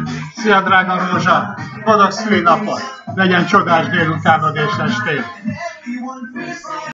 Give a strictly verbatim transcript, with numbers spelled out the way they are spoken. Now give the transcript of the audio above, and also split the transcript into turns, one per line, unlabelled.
Szia, drága Rózsa! Boldog szülinapot! Legyen csodás délutánod és estéd!